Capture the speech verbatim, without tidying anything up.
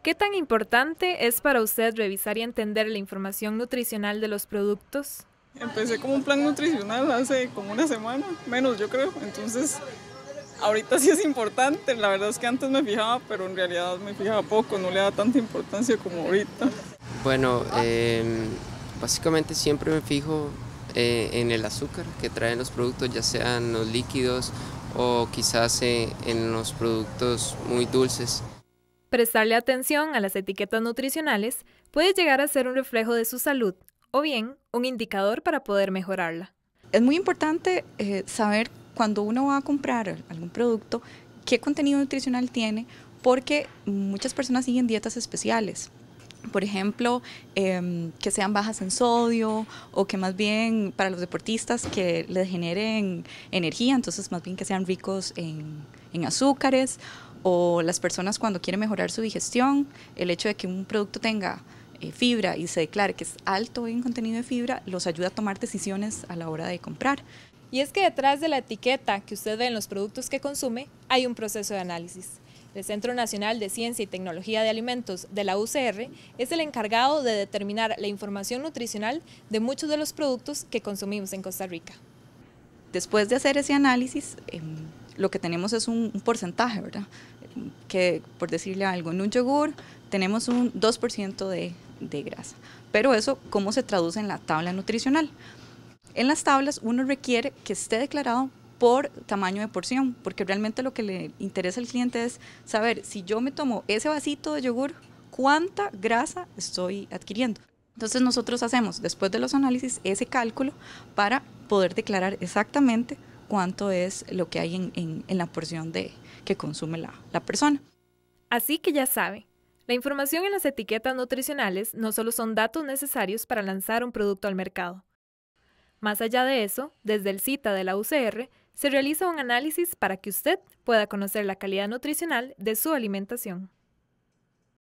¿Qué tan importante es para usted revisar y entender la información nutricional de los productos? Empecé como un plan nutricional hace como una semana, menos yo creo, entonces ahorita sí es importante. La verdad es que antes me fijaba, pero en realidad me fijaba poco, no le da tanta importancia como ahorita. Bueno, eh, básicamente siempre me fijo eh, en el azúcar que traen los productos, ya sean los líquidos o quizás eh, en los productos muy dulces. Prestarle atención a las etiquetas nutricionales puede llegar a ser un reflejo de su salud o bien un indicador para poder mejorarla. Es muy importante eh, saber cuando uno va a comprar algún producto qué contenido nutricional tiene, porque muchas personas siguen dietas especiales. Por ejemplo, eh, que sean bajas en sodio o que más bien para los deportistas que les generen energía, entonces más bien que sean ricos en, en azúcares, o las personas cuando quieren mejorar su digestión, el hecho de que un producto tenga eh, fibra y se declare que es alto en contenido de fibra, los ayuda a tomar decisiones a la hora de comprar. Y es que detrás de la etiqueta que usted ve en los productos que consume hay un proceso de análisis. El Centro Nacional de Ciencia y Tecnología de Alimentos de la U C R es el encargado de determinar la información nutricional de muchos de los productos que consumimos en Costa Rica. Después de hacer ese análisis, eh, lo que tenemos es un, un porcentaje, ¿verdad? Que, por decirle algo, en un yogur tenemos un dos por ciento de, de grasa. Pero eso, ¿cómo se traduce en la tabla nutricional? En las tablas uno requiere que esté declarado por tamaño de porción, porque realmente lo que le interesa al cliente es saber si yo me tomo ese vasito de yogur, cuánta grasa estoy adquiriendo. Entonces nosotros hacemos, después de los análisis, ese cálculo para poder declarar exactamente cuánto es lo que hay en, en, en la porción de, que consume la, la persona. Así que ya sabe, la información en las etiquetas nutricionales no solo son datos necesarios para lanzar un producto al mercado. Más allá de eso, desde el CITA de la U C R, se realiza un análisis para que usted pueda conocer la calidad nutricional de su alimentación.